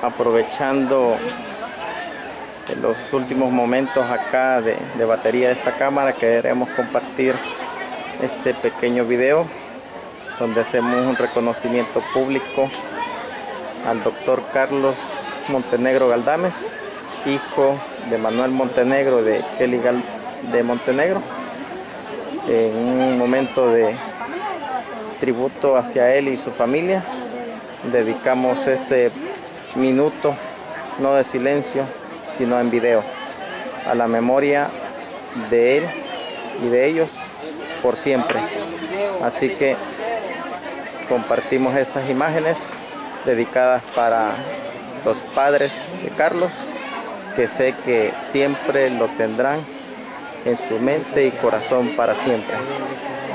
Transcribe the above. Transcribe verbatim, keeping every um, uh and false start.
aprovechando los últimos momentos acá de, de batería de esta cámara, queremos compartir este pequeño video donde hacemos un reconocimiento público al doctor Carlos Montenegro Galdames, hijo de Manuel Montenegro de Kelly Gal de Montenegro, en un momento de tributo hacia él y su familia. Dedicamos este minuto no de silencio sino en video a la memoria de él y de ellos por siempre. Así que compartimos estas imágenes dedicadas para los padres de Carlos, que sé que siempre lo tendrán en su mente y corazón para siempre.